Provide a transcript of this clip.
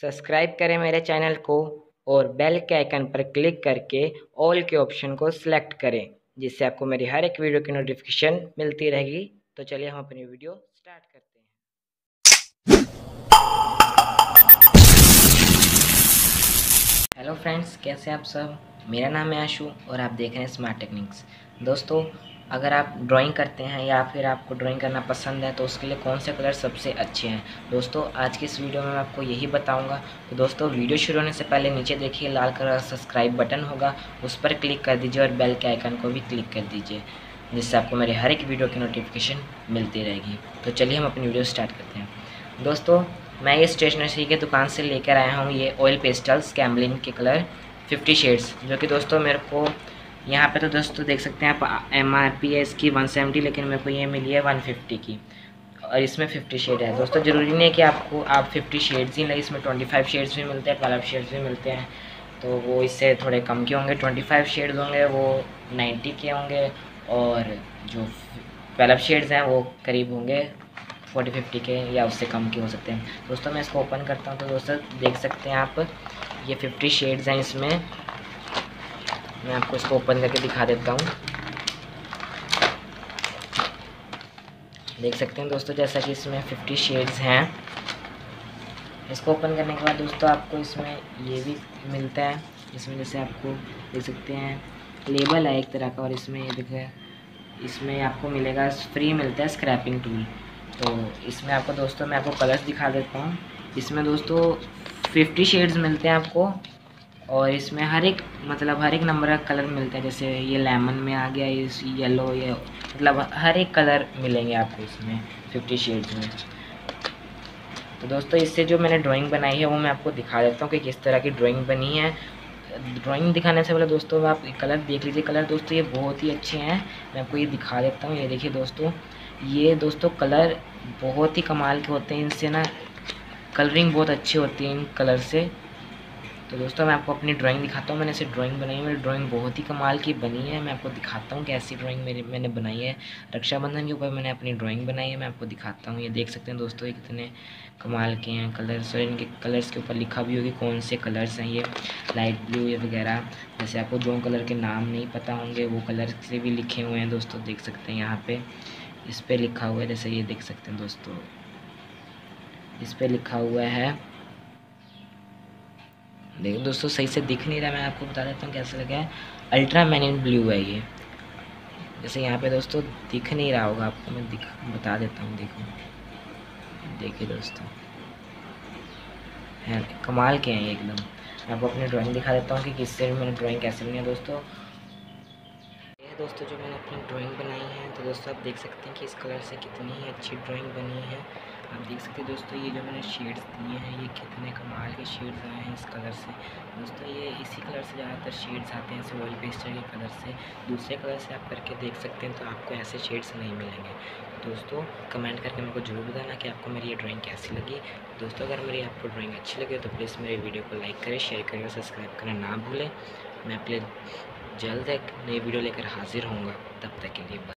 Subscribe करें मेरे channel को और बेल के आइकन पर क्लिक करके ऑल के ऑप्शन को सिलेक्ट करें, जिससे आपको मेरी हर एक वीडियो की नोटिफिकेशन मिलती रहेगी। तो चलिए हम अपनी वीडियो स्टार्ट करते हैं। हेलो फ्रेंड्स, कैसे आप सब। मेरा नाम है आशु और आप देख रहे हैं स्मार्ट टेक्निक्स। दोस्तों, अगर आप ड्राइंग करते हैं या फिर आपको ड्राइंग करना पसंद है तो उसके लिए कौन से कलर सबसे अच्छे हैं। दोस्तों, आज की इस वीडियो में मैं आपको यही बताऊंगा। तो दोस्तों, वीडियो शुरू होने से पहले नीचे देखिए लाल कलर का सब्सक्राइब बटन होगा, उस पर क्लिक कर दीजिए और बेल के आइकन को भी क्लिक कर दीजिए, जिससे आपको मेरे हर एक वीडियो की नोटिफिकेशन मिलती रहेगी। तो चलिए हम अपनी वीडियो स्टार्ट करते हैं। दोस्तों, मैं ये स्टेशनरी की दुकान से लेकर आया हूँ ये ऑयल पेस्टल्स कैमलिन के कलर 50 शेड्स, जो कि दोस्तों मेरे को यहाँ पे तो दोस्तों देख सकते हैं आप MRP है इसकी 170, लेकिन मेरे को ये मिली है 150 की और इसमें 50 शेड है। दोस्तों, ज़रूरी नहीं है कि आप 50 शेड्स ही लें, इसमें 25 शेड्स भी मिलते हैं, 12 शेड्स भी मिलते हैं। तो वो इससे थोड़े कम के होंगे, 25 शेड्स होंगे वो 90 के होंगे और जो 12 शेड्स हैं वो करीब होंगे 40-50 के या उससे कम के हो सकते हैं। दोस्तों, मैं इसको ओपन करता हूँ तो दोस्तों देख सकते हैं आप ये 50 शेड्स हैं इसमें। मैं आपको इसको ओपन करके दिखा देता हूँ। देख सकते हैं दोस्तों, जैसा कि इसमें 50 शेड्स हैं। इसको ओपन करने के बाद दोस्तों आपको इसमें ये भी मिलता है, इसमें जैसे आपको देख सकते हैं लेबल है एक तरह का, और इसमें ये देखिए इसमें आपको मिलेगा फ्री मिलता है स्क्रैपिंग टूल। तो इसमें आपको दोस्तों मैं आपको कलर्स दिखा देता हूँ। इसमें दोस्तों 50 शेड्स मिलते हैं आपको और इसमें हर एक नंबर का कलर मिलता है। जैसे ये लेमन में आ गया, इस येलो, ये मतलब हर एक कलर मिलेंगे आपको इसमें 50 शेड्स में। तो दोस्तों, इससे जो मैंने ड्राइंग बनाई है वो मैं आपको दिखा देता हूँ कि किस तरह की ड्राइंग बनी है। ड्राइंग दिखाने से पहले दोस्तों आप कलर देख लीजिए। कलर दोस्तों ये बहुत ही अच्छे हैं, मैं आपको ये दिखा देता हूँ। ये देखिए दोस्तों, ये दोस्तों कलर बहुत ही कमाल के होते हैं, इनसे ना कलरिंग बहुत अच्छी होती है इन कलर से। तो दोस्तों, मैं आपको अपनी ड्राइंग दिखाता हूँ। मैंने ऐसे ड्राइंग बनाई है, मेरी ड्राइंग बहुत ही कमाल की बनी है। मैं आपको दिखाता हूँ कैसी ड्राइंग मैंने बनाई है। रक्षाबंधन के ऊपर मैंने अपनी ड्राइंग बनाई है, मैं आपको दिखाता हूँ। ये देख सकते हैं दोस्तों, ये कितने कमाल के हैं कलर्स, और इनके कलर्स के ऊपर लिखा भी होगा कौन से कलर्स हैं ये, लाइट ब्लू या वगैरह। जैसे आपको जो कलर के नाम नहीं पता होंगे वो कलर से भी लिखे हुए हैं दोस्तों, देख सकते हैं यहाँ पे इस पर लिखा हुआ है। जैसे ये देख सकते हैं दोस्तों, इस पर लिखा हुआ है, देखो दोस्तों सही से दिख नहीं रहा, मैं आपको बता देता हूँ कैसे लगा है। अल्ट्रा मैरिन ब्लू है ये। जैसे यहाँ पे दोस्तों दिख नहीं रहा होगा आपको, मैं बता देता हूँ। देखो, देखिए दोस्तों, है कमाल के हैं ये एकदम। मैं आपको अपनी ड्राइंग दिखा देता हूँ कि किससे मैंने ड्राइंग कैसे बनी है। दोस्तों, ये दोस्तों जो मैंने अपनी ड्राइंग बनाई है, तो दोस्तों आप देख सकते हैं कि इस कलर से कितनी ही अच्छी ड्राइंग बनी है। आप देख सकते हैं दोस्तों, ये जो मैंने शेड्स दिए हैं ये कितने कमाल के शेड्स आए हैं इस कलर से। दोस्तों, ये इसी कलर से ज़्यादातर शेड्स आते हैं, ऐसे ऑयल पेस्टर के कलर से। दूसरे कलर से आप करके देख सकते हैं तो आपको ऐसे शेड्स नहीं मिलेंगे। दोस्तों, कमेंट करके मेरे को जरूर बताना कि आपको मेरी ये ड्राइंग कैसी लगी। दोस्तों, अगर मेरी आपको ड्राइंग अच्छी लगे तो प्लीज़ मेरे वीडियो को लाइक करें, शेयर करें और सब्सक्राइब करना ना भूलें। मैं अपने जल्द एक नई वीडियो लेकर हाजिर होऊंगा, तब तक के लिए।